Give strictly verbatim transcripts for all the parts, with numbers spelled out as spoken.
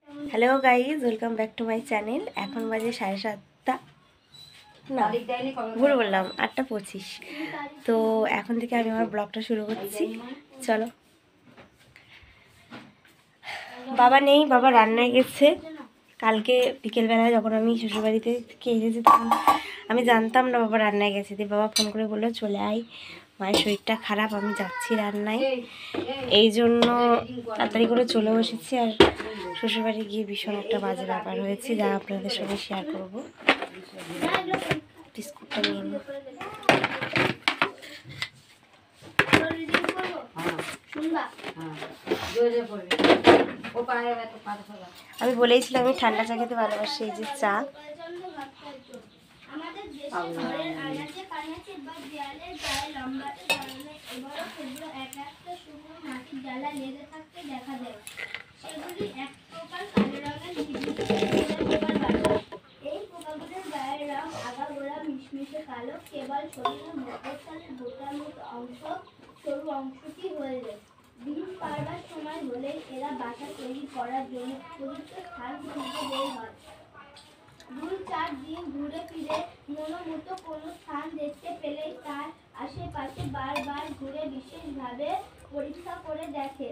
Hello guys, welcome back to my channel. এখন বাজে সাড়ে সাতটা, না ভুলে বললাম, আটটা পঁচিশ। তো এখন থেকে আমি আমার ব্লগটা শুরু করছি। চলো। বাবা নেই, বাবা রান্নায় গেছে। কালকে বিকেলবেলায় যখন আমি শ্বশুরবাড়িতে থেকে এসেছি তখন আমি জানতাম না বাবা রান্নায় গেছে। দিয়ে বাবা ফোন করে বললো চলে আয়, মায়ের শরীরটা খারাপ, আমি যাচ্ছি রান্নায়। এই জন্য তাড়াতাড়ি করে চলে বসেছি। আর শ্বশুরবাড়ি গিয়ে ভীষণ একটা বাজে ব্যাপার হয়েছে, যা আপনাদের সঙ্গে শেয়ার করবো। বিস্কুটটা নিয়ে নিই। আমি বলেইছিলাম আমি ঠান্ডা চা খেতে ভালোবাসি। এই যে চা, কালো কেবল শরীরের মধ্যস্থানের বোটার মতো অংশ সরু অংশটি হয়ে যায়। ডিম পাড়বার সময় হলে এরা বাসা তৈরি করার জন্য উপযুক্ত স্থান খুঁজে বের হয়। দুই চার দিন ঘুরে ফিরে মনোমতো কোনো স্থান দেখতে পেলেই তার আশেপাশে বারবার ঘুরে বিশেষভাবে পরীক্ষা করে দেখে।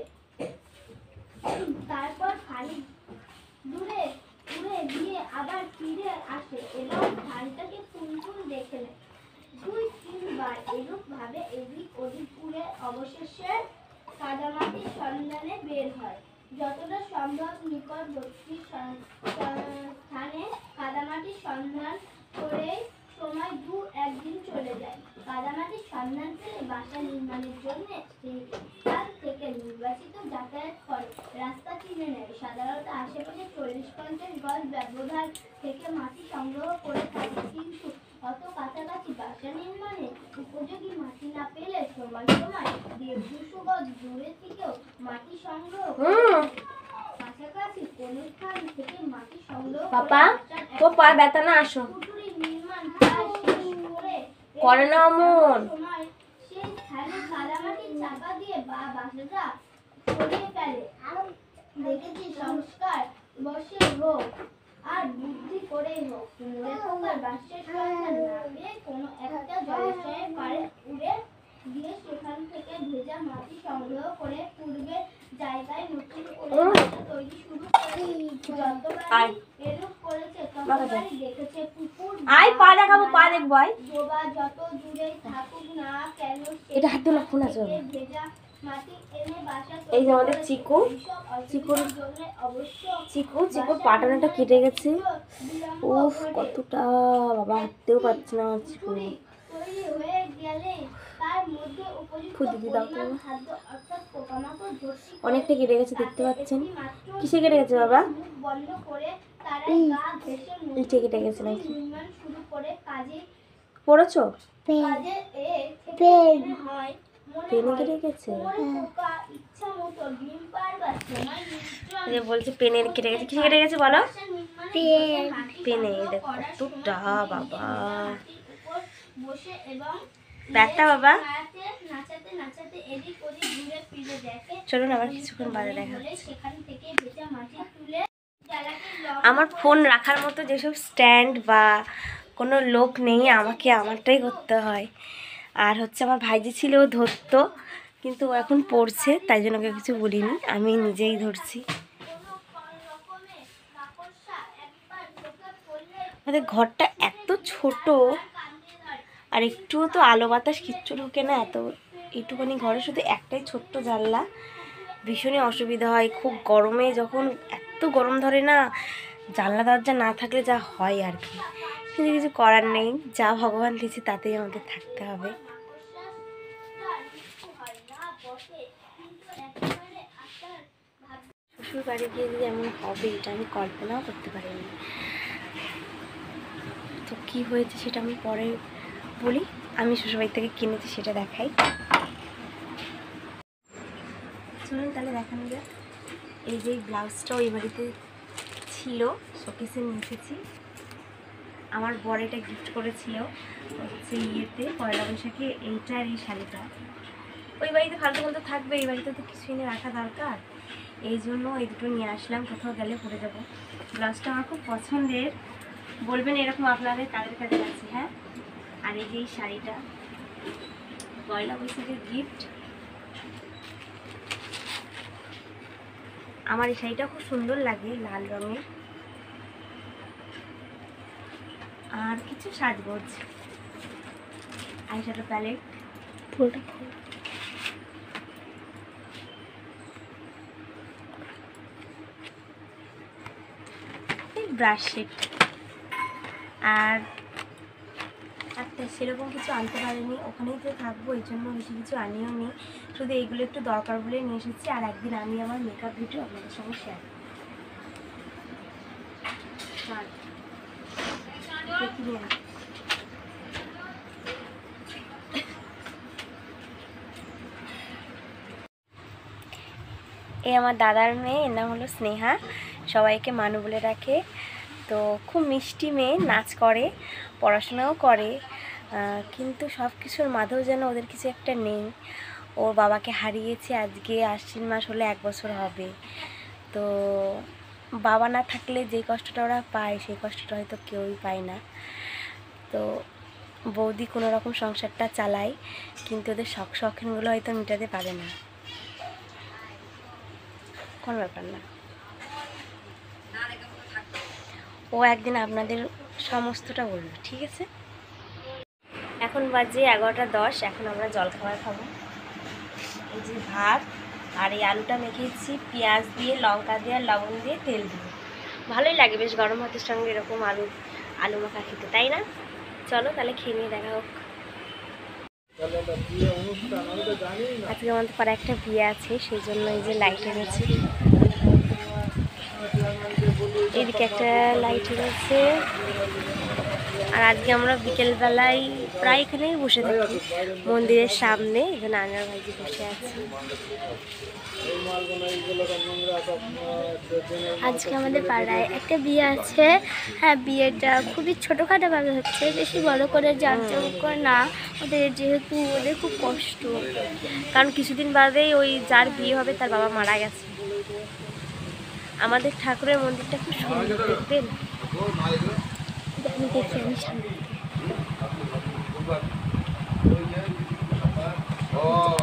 তারপর খালি দূরে উড়ে গিয়ে আবার ফিরে আসে এবং স্থানটাকে পুনপুন দেখে নেয়। দুই তিনবার এরূপ ভাবে এদিক ওদিক ঘুরে অবশেষে কাদামাটির সন্ধানে বের হয়। যতটা সম্ভব নিকটবর্তী স্থানে কাদামাটির সন্ধান করে সময় দু একদিন চলে যায়। কাদামাটির সন্ধান পেলে বাসা নির্মাণের জন্য সেখান থেকে নির্বাচিত যাতায়াত করে রাস্তা চিনে নেয়। সাধারণত আশেপাশে চল্লিশ পঞ্চাশ গজ ব্যবধান থেকে মাটি সংগ্রহ করে থাকে, কিন্তু অত কাছাকাছি বাসা নির্মাণে উপযোগী মাটি না পেলে সময় সময় দেড় দুশো গজ দূরে থেকেও মাটি সংগ্রহ কাছাকাছি কোন স্থান থেকে মাটি সংগ্রহ পায়ে ব্যথা না আসো নির্মাণ প্রায় শেষ করে করে না আমন সময় সেই স্থানে কাদামাটি চাপা দিয়ে বা বাসাটা সরিয়ে ফেলে। দেখেছি সংস্কার বসে হোক আর বুদ্ধি করে হোক লেখকের বাসের সন্ধান না পেয়ে কোনো একটা জলাশয়ের পাড়ে উড়ে গিয়ে সেখান থেকে ভেজা মাটি সংগ্রহ করে পূর্বে জায়গায় নতুন করে তৈরি শুরু করে যতবার এরূপ করেছে ততবারই দেখেছে পুকুর আই পা দেখাবো, পা দেখবো আই ডোবা যত দূরেই থাকুক না কেন এটা হাত ধরে ফোন আছে। ভেজা মাটি এনে বাসা এই যে আমাদের চিকু চিকুর চিকু চিকুর পাটানোটা কেটে গেছে। উফ কতটা, বাবা হাঁটতেও পারছে না আমার চিকু। ফুদিদি দাও তো, অনেকটা কেটে গেছে দেখতে পাচ্ছেন। কিসে কেটে গেছে বাবা? ইটে কেটে গেছে নাকি? পড়েছ? পেনে কেটে গেছে, বলছে পেনে কেটে গেছে। কিসে কেটে গেছে বলো? পেনে। দেখো কতটা বাবা ব্যথা বাবা। চলুন আবার কিছুক্ষণ বাদে দেখা হচ্ছে। আমার ফোন রাখার মতো যেসব স্ট্যান্ড বা কোনো লোক নেই, আমাকে আমারটাই করতে হয়। আর হচ্ছে আমার ভাইজি ছিল, ও ধরতো, কিন্তু ও এখন পড়ছে, তাই জন্য ওকে কিছু বলিনি, আমি নিজেই ধরছি। আমাদের ঘরটা এত ছোট, আর একটুও তো আলো বাতাস কিচ্ছু ঢোকে না। এত একটুখানি ঘরে শুধু একটাই ছোট্ট জানলা, ভীষণই অসুবিধা হয়। খুব গরমে যখন এত গরম ধরে না, জানলা দরজা না থাকলে যা হয় আর কি, কিন্তু কিছু করার নেই, যা ভগবান দিয়েছে তাতেই আমাদের থাকতে হবে। শ্বশুর বাড়ি গিয়ে যে এমন হবে এটা আমি কল্পনাও করতে পারিনি। তো কি হয়েছে সেটা আমি পরে বলি। আমি শ্বশুরবাড়ি থেকে কিনেছি সেটা দেখাই। চলুন তাহলে দেখানো যাক। এই যে ব্লাউজটা ওই বাড়িতে ছিল, শোকেসে নিয়ে এসেছি। আমার বর এটা গিফট করেছিল হচ্ছে ইয়েতে পয়লা বৈশাখে, এইটা আর এই শাড়িটা। ওই বাড়িতে ফালতু ফালতু থাকবে, এই বাড়িতে তো কিছু এনে রাখা দরকার। এই জন্য এই দুটো নিয়ে আসলাম, কোথাও গেলে পরে যাবো। ব্লাউজটা আমার খুব পছন্দের, বলবেন এরকম আপনাদের কাদের কাছে আছে। হ্যাঁ, আর এই যে এই শাড়িটা পয়লা বৈশাখের গিফট। আমার এই শাড়িটা খুব সুন্দর লাগে, লাল রঙের। আর কিছু সাজগোজ, আইশ্যাডো প্যালেট, পুরোটা ব্রাশ সেট। আর একটা সেরকম কিছু আনতে পারিনি, ওখানেই তো থাকবো, এই জন্য বেশি কিছু আনিও নি, শুধু এইগুলো একটু দরকার বলে নিয়ে এসেছি। আর একদিন আমি আমার মেকআপ ভিডিও আপনাদের সঙ্গে শেয়ার করব। এই আমার দাদার মেয়ে, এর নাম হলো স্নেহা, সবাইকে মানু বলে রাখে। তো খুব মিষ্টি মেয়ে, নাচ করে, পড়াশোনাও করে, কিন্তু সব কিছুর মাঝেও যেন ওদের কিছু একটা নেই। ওর বাবাকে হারিয়েছে আজকে আশ্বিন মাস হলে এক বছর হবে। তো বাবা না থাকলে যে কষ্টটা ওরা পায় সেই কষ্টটা হয়তো কেউই পায় না। তো বৌদি কোনো রকম সংসারটা চালায়, কিন্তু ওদের শখ শখিনগুলো হয়তো মেটাতে পারে না, কোনো ব্যাপার না। ও একদিন আপনাদের সমস্তটা বলবে, ঠিক আছে? এখন বাজে এগারোটা দশ, এখন আমরা জলখাবার খাবো। এই যে ভাত, আর এই আলুটা মেখেছি পেঁয়াজ দিয়ে, লঙ্কা দিয়ে, আর লবণ দিয়ে, তেল দিয়ে। ভালোই লাগে বেশ গরম ভাতের সঙ্গে এরকম আলু আলু মাখা খেতে, তাই না? চলো তাহলে খেয়ে নিয়ে দেখা হোক। আজকে আমাদের পাড়ায় একটা বিয়ে আছে, সেই জন্য এই যে লাইট এনেছি। এদিকে একটা লাইট রয়েছে। আর আজকে আমরা বিকেলবেলায় প্রায় এখানেই বসে থাকি মন্দিরের সামনে, এখানে আনার ভাইজি বসে আছে। আজকে আমাদের পাড়ায় একটা বিয়ে আছে। হ্যাঁ, বিয়েটা খুবই ছোটোখাটোভাবে হচ্ছে, বেশি বড় করে জাঁকজমক করে না, ওদের যেহেতু ওদের খুব কষ্ট, কারণ কিছুদিন বাদেই ওই যার বিয়ে হবে তার বাবা মারা গেছে। আমাদের ঠাকুরের মন্দিরটা খুব সুন্দর, দেখবেন। আমি দেখি, আমি সামনে